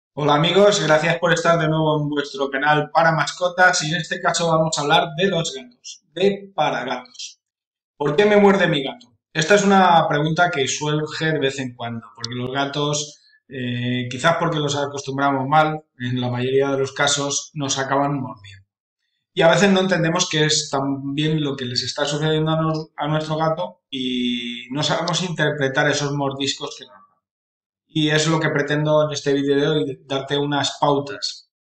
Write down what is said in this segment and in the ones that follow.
Hola amigos, gracias por estar de nuevo en vuestro canal para mascotas y en este caso vamos a hablar de los gatos, de para gatos. ¿Por qué me muerde mi gato? Esta es una pregunta que surge de vez en cuando, porque los gatos, quizás porque los acostumbramos mal, en la mayoría de los casos nos acaban mordiendo. Y a veces no entendemos qué es también lo que les está sucediendo a nuestro gato y no sabemos interpretar esos mordiscos que nos dan. Y es lo que pretendo en este vídeo de hoy, darte unas pautas.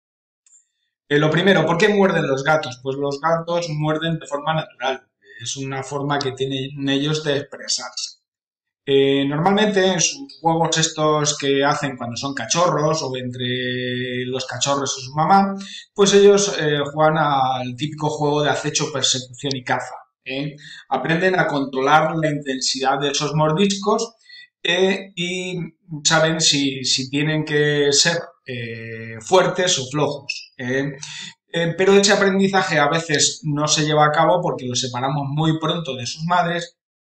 Lo primero, ¿por qué muerden los gatos? Pues los gatos muerden de forma natural. Es una forma que tienen ellos de expresarse. Normalmente en sus juegos estos que hacen cuando son cachorros o entre los cachorros y su mamá, pues ellos juegan al típico juego de acecho, persecución y caza. ¿eh? Aprenden a controlar la intensidad de esos mordiscos y saben si tienen que ser fuertes o flojos. Pero ese aprendizaje a veces no se lleva a cabo porque los separamos muy pronto de sus madres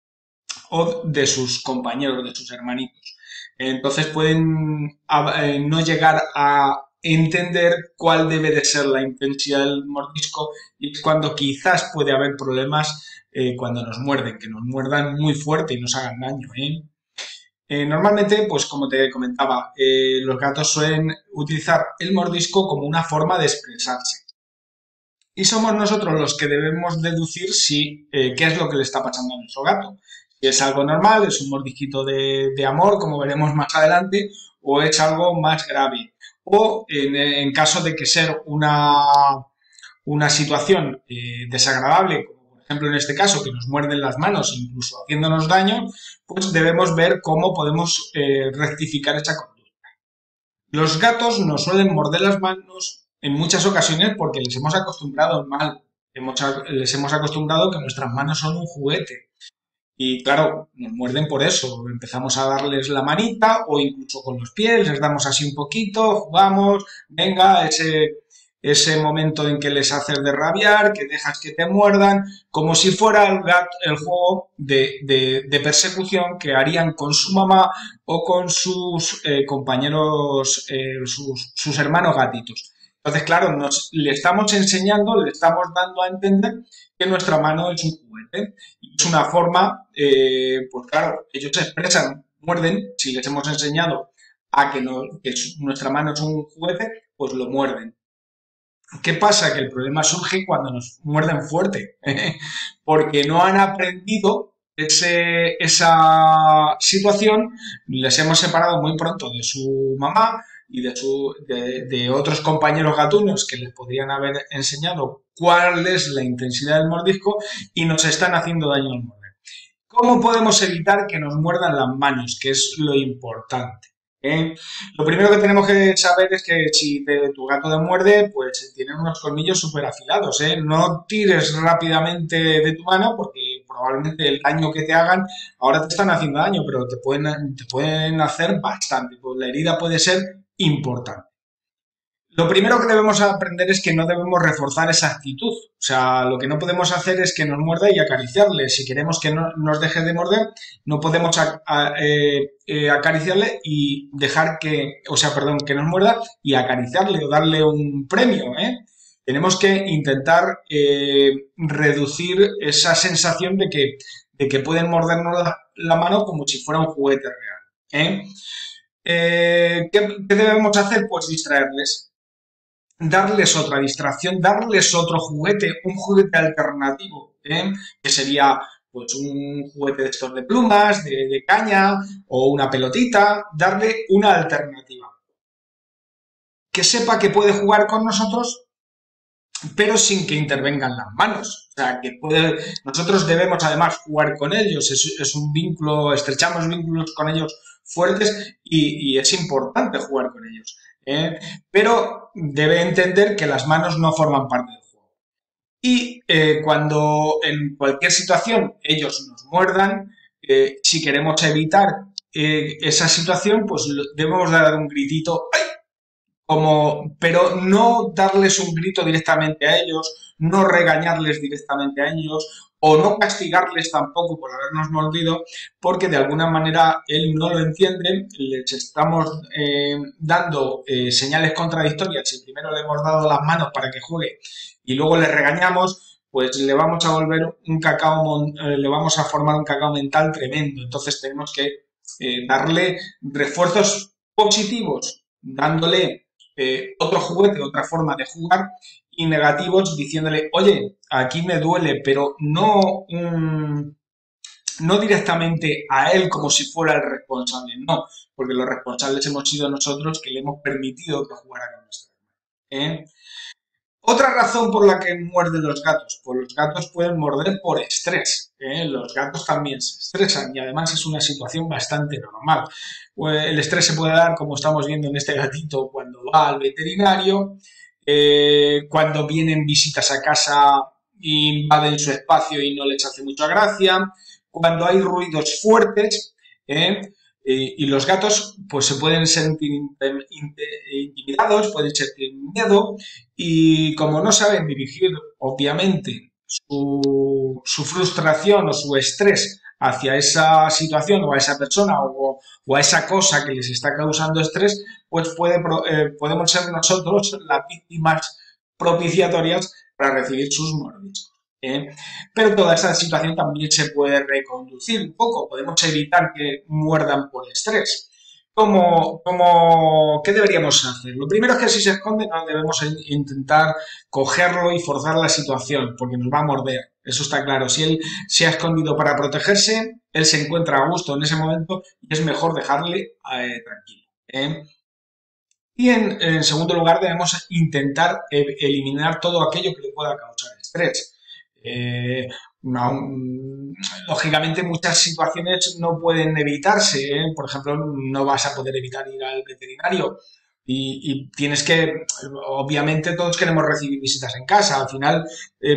o de sus compañeros, de sus hermanitos. Entonces pueden no llegar a entender cuál debe de ser la intensidad del mordisco y es cuando quizás puede haber problemas cuando nos muerden, que nos muerdan muy fuerte y nos hagan daño. Normalmente, pues como te comentaba, los gatos suelen utilizar el mordisco como una forma de expresarse. Y somos nosotros los que debemos deducir si qué es lo que le está pasando a nuestro gato. Si es algo normal, es un mordisquito de amor, como veremos más adelante, o es algo más grave. O en caso de que ser una situación desagradable, como por ejemplo en este caso, que nos muerden las manos, incluso haciéndonos daño, pues debemos ver cómo podemos rectificar esa conducta. Los gatos nos suelen morder las manos en muchas ocasiones porque les hemos acostumbrado mal. Les hemos acostumbrado que nuestras manos son un juguete. Y claro, nos muerden por eso. Empezamos a darles la manita o incluso con los pies, les damos así un poquito, jugamos, venga, ese momento en que les haces de rabiar, que dejas que te muerdan, como si fuera el juego de persecución que harían con su mamá o con sus compañeros, sus hermanos gatitos. Entonces, claro, le estamos enseñando, le estamos dando a entender que nuestra mano es un juguete. Y es una forma, pues claro, ellos se expresan, muerden, si les hemos enseñado a que nuestra mano es un juguete, pues lo muerden. ¿Qué pasa? Que el problema surge cuando nos muerden fuerte, porque no han aprendido esa situación, les hemos separado muy pronto de su mamá y de otros compañeros gatunos que les podrían haber enseñado cuál es la intensidad del mordisco y nos están haciendo daño al morder. ¿Cómo podemos evitar que nos muerdan las manos? Que es lo importante. ¿eh? Lo primero que tenemos que saber es que si tu gato te muerde, pues tienen unos colmillos súper afilados. No tires rápidamente de tu mano porque probablemente el daño que te hagan, ahora te están haciendo daño, pero te pueden hacer bastante. Pues la herida puede ser importante. Lo primero que debemos aprender es que no debemos reforzar esa actitud. O sea, lo que no podemos hacer es que nos muerda y acariciarle. Si queremos que no nos deje de morder, no podemos acariciarle y dejar perdón, que nos muerda y acariciarle o darle un premio, Tenemos que intentar reducir esa sensación de que pueden mordernos la mano como si fuera un juguete real, ¿qué debemos hacer? Pues distraerles, darles otra distracción, darles otro juguete, un juguete alternativo, que sería pues un juguete de estos de plumas, de caña o una pelotita, darle una alternativa. Que sepa que puede jugar con nosotros, pero sin que intervengan las manos. O sea, nosotros debemos además jugar con ellos, es un vínculo, estrechamos vínculos con ellos fuertes y es importante jugar con ellos. Pero debe entender que las manos no forman parte del juego. Y cuando en cualquier situación ellos nos muerdan, si queremos evitar esa situación, pues debemos dar un gritito, ¡ay! Pero no darles un grito directamente a ellos, no regañarles directamente a ellos o no castigarles tampoco por habernos mordido, porque de alguna manera él no lo entiende, les estamos dando señales contradictorias. Si primero le hemos dado las manos para que juegue y luego le regañamos, pues le vamos a volver un cacao, le vamos a formar un cacao mental tremendo. Entonces tenemos que darle refuerzos positivos, dándole otro juguete, otra forma de jugar, y negativos diciéndole, oye, aquí me duele, pero no directamente a él como si fuera el responsable, no, porque los responsables hemos sido nosotros que le hemos permitido que jugara con nuestra hermana. Otra razón por la que muerden los gatos, pues los gatos pueden morder por estrés. Los gatos también se estresan y además es una situación bastante normal. Pues el estrés se puede dar, como estamos viendo en este gatito, cuando va al veterinario, cuando vienen visitas a casa y invaden su espacio y no les hace mucha gracia, cuando hay ruidos fuertes, y los gatos pues se pueden sentir intimidados, pueden sentir miedo y como no saben dirigir obviamente su frustración o su estrés hacia esa situación o a esa persona o a esa cosa que les está causando estrés, pues podemos ser nosotros las víctimas propiciatorias para recibir sus mordiscos. Pero toda esta situación también se puede reconducir un poco, podemos evitar que muerdan por estrés. ¿Qué deberíamos hacer? Lo primero es que si se esconde no debemos intentar cogerlo y forzar la situación, porque nos va a morder, eso está claro. Si él se ha escondido para protegerse, él se encuentra a gusto en ese momento y es mejor dejarle tranquilo. Y en segundo lugar debemos intentar eliminar todo aquello que le pueda causar estrés. Lógicamente muchas situaciones no pueden evitarse, por ejemplo, no vas a poder evitar ir al veterinario y tienes que, obviamente todos queremos recibir visitas en casa, al final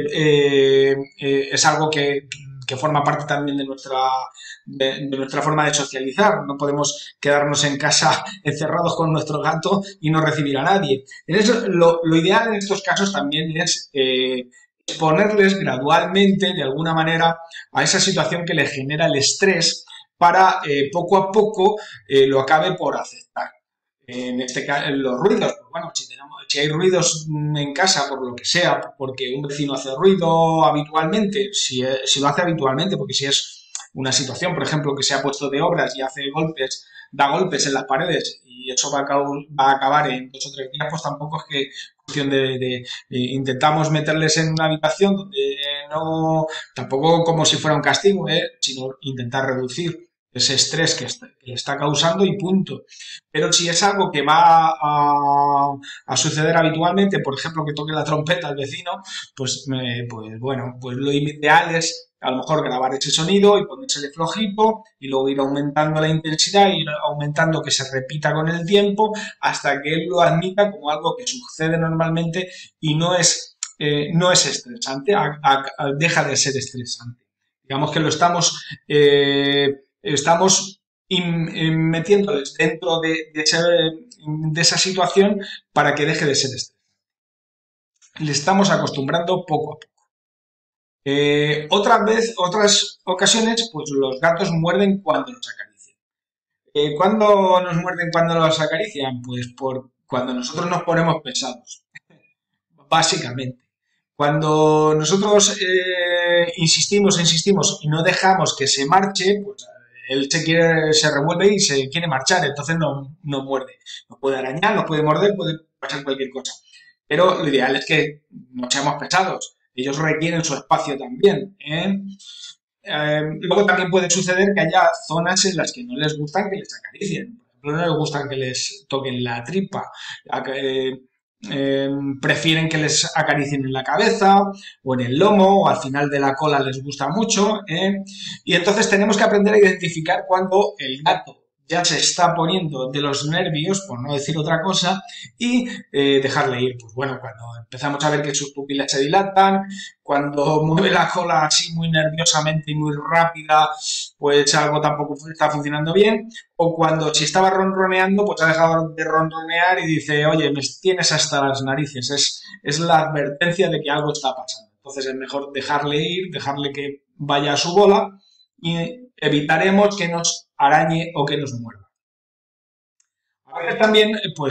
es algo que forma parte también de nuestra forma de socializar. No podemos quedarnos en casa encerrados con nuestro gato y no recibir a nadie. Lo ideal en estos casos también es exponerles gradualmente, de alguna manera, a esa situación que le genera el estrés para poco a poco lo acabe por aceptar. En este caso, los ruidos, pues bueno, si hay ruidos en casa por lo que sea, porque un vecino hace ruido habitualmente, si lo hace habitualmente, porque si es una situación, por ejemplo, que se ha puesto de obras y da golpes en las paredes y eso va a acabar en 2 o 3 días, pues tampoco es que cuestión de intentamos meterles en una habitación donde no, tampoco como si fuera un castigo, sino intentar reducir ese estrés que le está causando y punto. Pero si es algo que va a suceder habitualmente, por ejemplo, que toque la trompeta al vecino, pues bueno, pues lo ideal es a lo mejor grabar ese sonido y ponérsele flojito y luego ir aumentando la intensidad, ir aumentando que se repita con el tiempo hasta que él lo admita como algo que sucede normalmente y no es estresante, deja de ser estresante. Digamos que lo estamos metiéndoles dentro de esa situación para que deje de ser estresante. Le estamos acostumbrando poco a poco. Otras ocasiones, pues los gatos muerden cuando los acarician. ¿Cuándo nos muerden cuando los acarician? Pues cuando nosotros nos ponemos pesados, básicamente. Cuando nosotros insistimos y no dejamos que se marche, pues él se revuelve y se quiere marchar, entonces no muerde. Nos puede arañar, nos puede morder, puede pasar cualquier cosa. Pero lo ideal es que no seamos pesados. Ellos requieren su espacio también. Luego también puede suceder que haya zonas en las que no les gustan que les acaricien. Por ejemplo, no les gusta que les toquen la tripa. Prefieren que les acaricien en la cabeza o en el lomo o al final de la cola les gusta mucho. Y entonces tenemos que aprender a identificar cuando el gato ya se está poniendo de los nervios, por no decir otra cosa, y dejarle ir. Pues bueno, cuando empezamos a ver que sus pupilas se dilatan, cuando mueve la cola así muy nerviosamente y muy rápida, pues algo tampoco está funcionando bien, o cuando si estaba ronroneando, pues ha dejado de ronronear y dice, oye, me tienes hasta las narices, es la advertencia de que algo está pasando. Entonces es mejor dejarle ir, dejarle que vaya a su bola y evitaremos que nos arañe o que nos muerda. A veces también,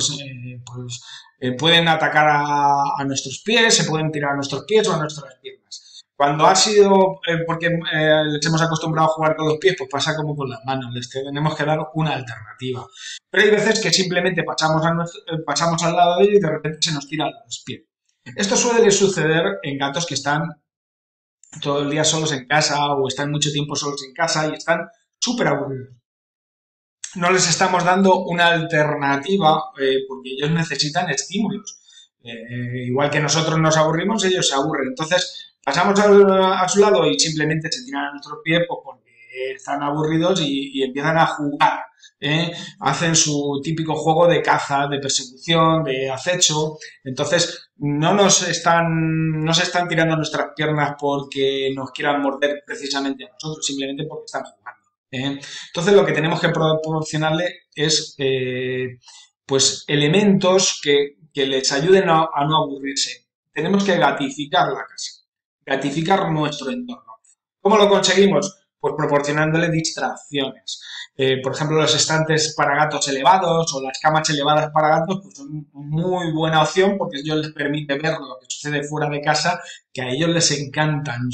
pueden atacar a nuestros pies, se pueden tirar a nuestros pies o a nuestras piernas. Cuando ha sido porque les hemos acostumbrado a jugar con los pies, pues pasa como con las manos, les tenemos que dar una alternativa. Pero hay veces que simplemente pasamos al lado de ellos y de repente se nos tiran los pies. Esto suele suceder en gatos que están todo el día solos en casa o están mucho tiempo solos en casa y están súper aburridos. No les estamos dando una alternativa porque ellos necesitan estímulos. Igual que nosotros nos aburrimos, ellos se aburren. Entonces, pasamos a su lado y simplemente se tiran a nuestros pies pues, porque están aburridos y empiezan a jugar. Hacen su típico juego de caza, de persecución, de acecho. Entonces, no se están tirando a nuestras piernas porque nos quieran morder precisamente a nosotros, simplemente porque están jugando. Entonces lo que tenemos que proporcionarle es pues elementos que les ayuden a no aburrirse. Tenemos que gatificar la casa, gatificar nuestro entorno. ¿Cómo lo conseguimos? Pues proporcionándole distracciones. Por ejemplo, los estantes para gatos elevados o las camas elevadas para gatos pues son muy buena opción porque ellos les permite ver lo que sucede fuera de casa, que a ellos les encantan.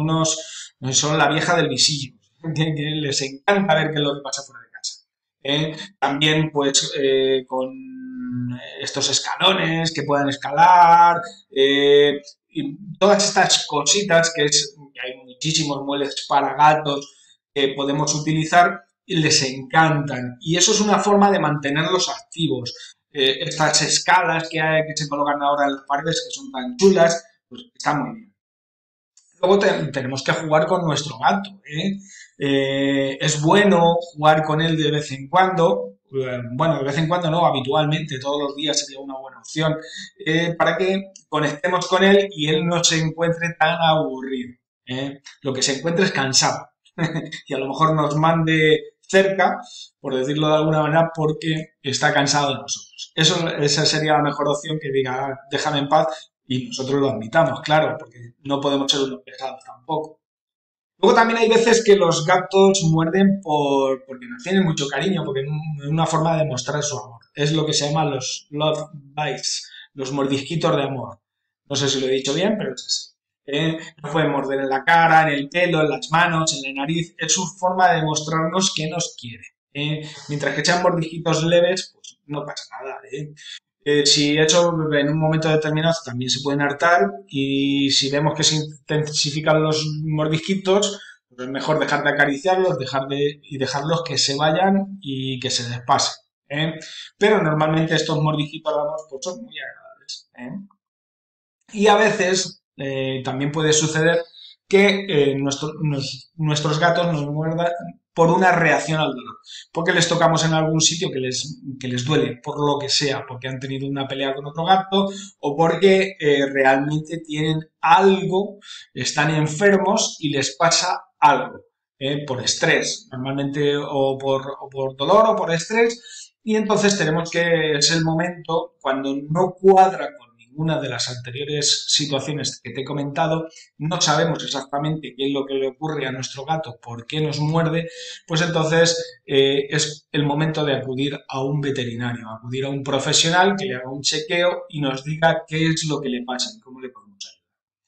Son la vieja del visillo. Que les encanta ver qué es lo que pasa fuera de casa. También, pues, con estos escalones que puedan escalar, y todas estas cositas que hay muchísimos muebles para gatos que podemos utilizar y les encantan. Y eso es una forma de mantenerlos activos. Estas escalas que se colocan ahora en las paredes, que son tan chulas, pues están muy bien. Luego tenemos que jugar con nuestro gato. Es bueno jugar con él de vez en cuando. Bueno, de vez en cuando no, habitualmente, todos los días sería una buena opción. Para que conectemos con él y él no se encuentre tan aburrido. Lo que se encuentre es cansado. Y a lo mejor nos mande cerca, por decirlo de alguna manera, porque está cansado de nosotros. Esa sería la mejor opción, que diga, déjame en paz. Y nosotros lo admitamos, claro, porque no podemos ser unos pesados tampoco. Luego también hay veces que los gatos muerden porque nos tienen mucho cariño, porque es una forma de mostrar su amor. Es lo que se llama los love bites, los mordisquitos de amor. No sé si lo he dicho bien, pero es así. Nos pueden morder en la cara, en el pelo, en las manos, en la nariz. Es su forma de mostrarnos que nos quiere. Mientras que sean mordisquitos leves, pues no pasa nada. Si hecho en un momento determinado también se pueden hartar y si vemos que se intensifican los mordisquitos, pues es mejor dejar de acariciarlos, dejarlos que se vayan y que se les pase. Pero normalmente estos mordisquitos pues son muy agradables. Y a veces también puede suceder que nuestros gatos nos muerdan por una reacción al dolor, porque les tocamos en algún sitio que les duele, por lo que sea, porque han tenido una pelea con otro gato o porque realmente tienen algo, están enfermos y les pasa algo, por estrés, normalmente o por dolor o por estrés, y entonces es el momento cuando no cuadra con una de las anteriores situaciones que te he comentado, no sabemos exactamente qué es lo que le ocurre a nuestro gato, por qué nos muerde, pues entonces es el momento de acudir a un veterinario, acudir a un profesional que le haga un chequeo y nos diga qué es lo que le pasa y cómo le podemos ayudar.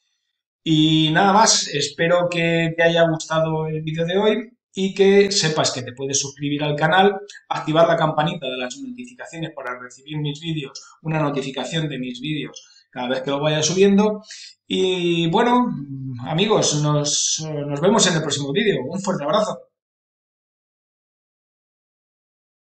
Y nada más, espero que te haya gustado el vídeo de hoy y que sepas que te puedes suscribir al canal, activar la campanita de las notificaciones para recibir mis vídeos, una notificación de mis vídeos cada vez que lo vaya subiendo. Y bueno, amigos, nos vemos en el próximo vídeo. Un fuerte abrazo.